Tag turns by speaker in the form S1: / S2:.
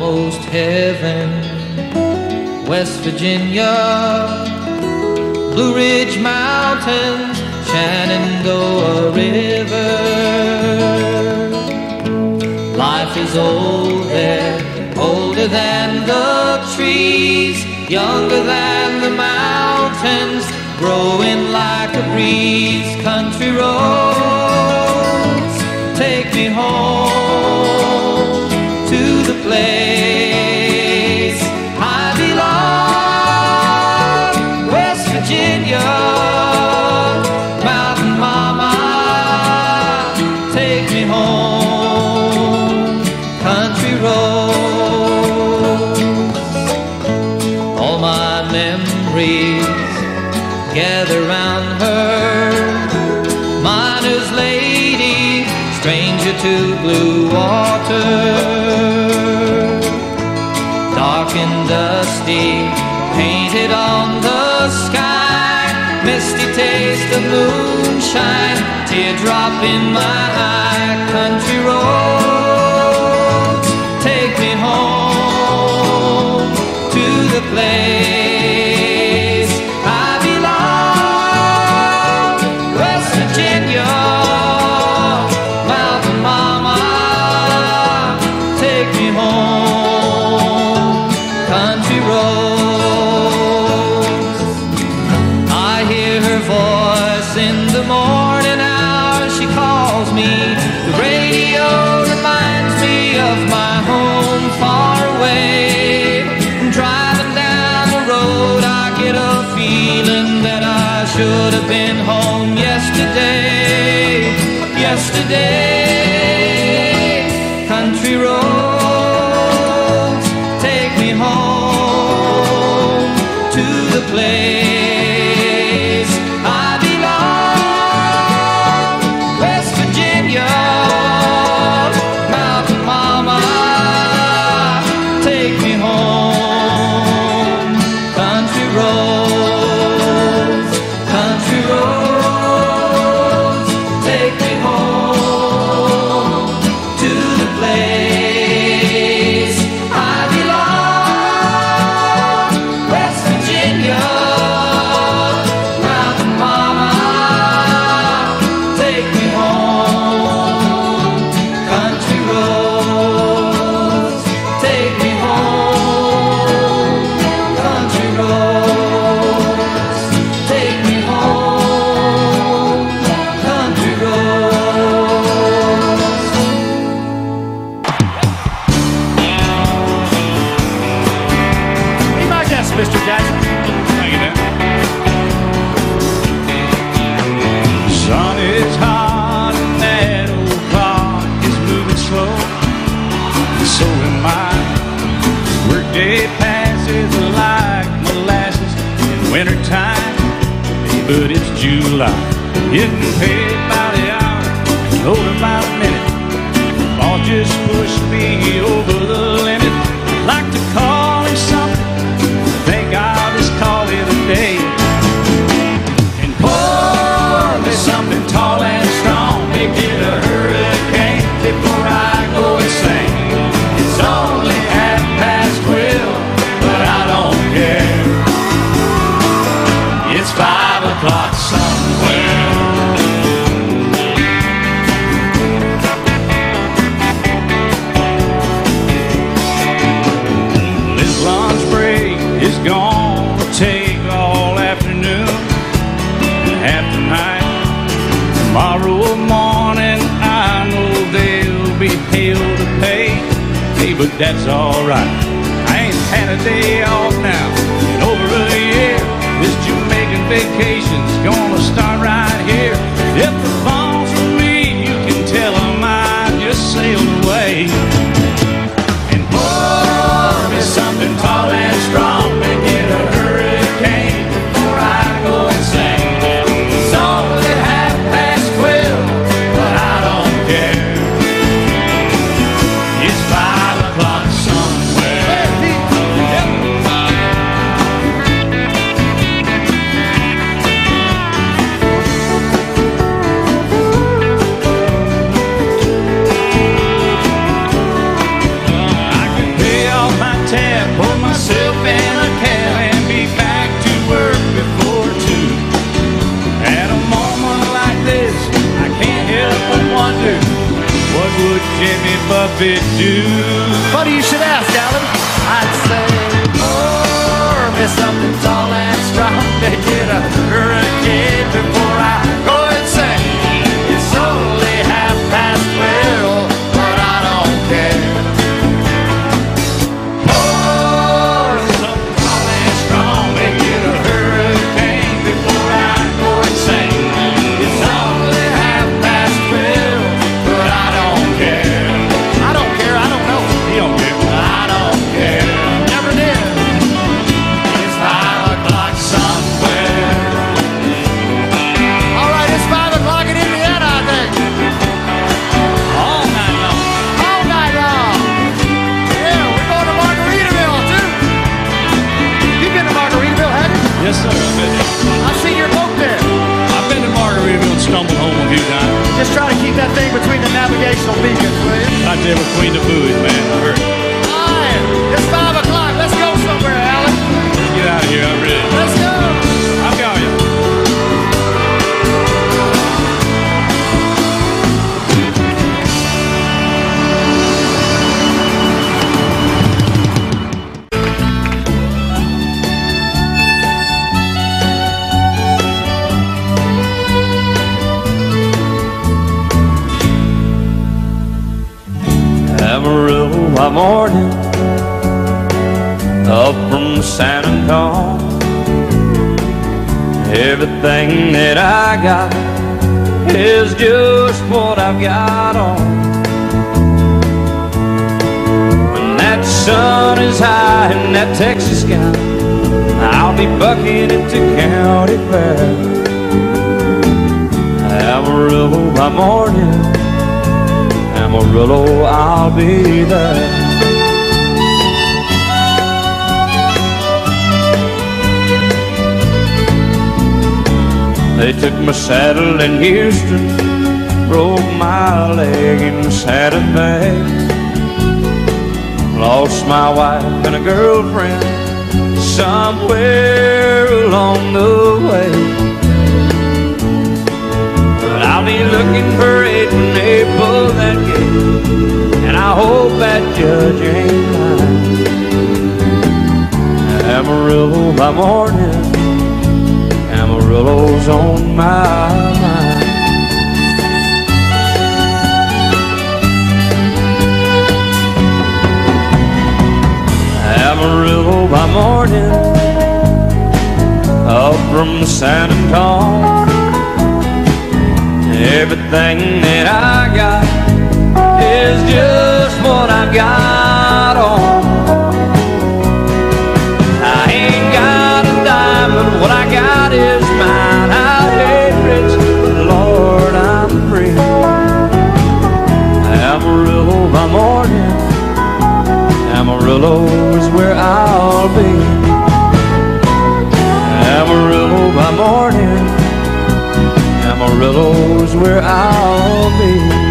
S1: almost heaven. West Virginia, Blue Ridge Mountains, Shenandoah River. Life is old there, older than the trees, younger than the mountains, growing like a breeze. Country roads, take me home to the place I belong. West Virginia, Mountain Mama, take me home. Country roads, all my memories gather round her. Miner's lady, stranger to blue water. Dark and dusty, painted on the sky. Misty taste of moonshine, teardrop in my eye. Country roads, take me home to the place I belong. West Virginia, Mountain Mama, take me home. Country roads, I hear her voice in the morning hour. She calls me, the radio reminds me of my home far away. Driving down the road, I get a feeling that I should have been home yesterday. Yesterday, country roads, take me home to the place I belong. West Virginia, Mountain Mama, take me home. Country roads, country roads, take me home to the place I belong. West Virginia, Mountain Mama, take me home. Country roads, take me home. Country roads, take me home. Country roads.
S2: Be my guest, Mr. Jackson.
S3: Thank you, man. Sun is hot and that old clock is moving slow. So am I. Workday passes like molasses in wintertime. But it's July. Getting paid by the hour, told by the minute. Boss just pushed me over the limit. Like to call him something, think I'll just call it a day. And pour me something tall and strong, make it a hurricane before I go insane. It's only 12:30, but I don't care. It's 5 o'clock somewhere. This lunch break is gonna take all afternoon and half the night. Tomorrow morning I know they'll be hell to pay. Hey, but that's alright. I ain't had a day off now in over a year. This Jamaican vacation's gonna start right here. If the phone's for me, you can tell them I just sailed away. And pour me something tall and strong, make it a hurricane before I go insane. It's only 12:30, but I don't care. It's 5 o'clock somewhere. puppy-do.
S2: Funny you should ask, Alan. I'd say, pour me something tall and strong to get a hurricane before I go insane. It's only 12:30, but I don't care. Pour something tall and strong to get a hurricane before I go insane. It's only 12:30, but I don't care. I don't care, I don't know.
S3: He don't care.
S2: I don't care. Never did. It's 5 o'clock somewhere. All right, it's 5 o'clock in Indiana, I think.
S3: All night long.
S2: All night long. Yeah, we're going to Margaritaville, too. You've been to Margaritaville, haven't you?
S3: Yes, sir.
S2: I've seen your boat there.
S3: I've been to Margaritaville and stumbled home a few times.
S2: Just try to keep that thing between the navigational beacons, will you?
S3: Right there between the buoys, man. I heard.
S2: All right, it's 5 o'clock. Let's go somewhere, Alan.
S3: Let's get out of here. I'm ready.
S2: Let's go.
S3: I'll call you.
S1: Amarillo by morning, up from San Antonio. Everything that I got is just what I've got on. When that sun is high in that Texas sky, I'll be bucking into County Fair. Amarillo by morning, Amarillo, I'll be there. They took my saddle in Houston, broke my leg in Santa Fe. Lost my wife and a girlfriend somewhere along the way. But I'll be looking for it when they pull that gate, and I hope that judge ain't lying. Amarillo by morning, Amarillo's on my mind. Amarillo by morning, up from San Antonio. Everything that I got is just what I've got on. I ain't got a dime, but what I got is mine. I ain't rich, but Lord, I'm free. Amarillo by morning, Amarillo is where I'll be. Amarillo by morning, Amarillo's where I'll be.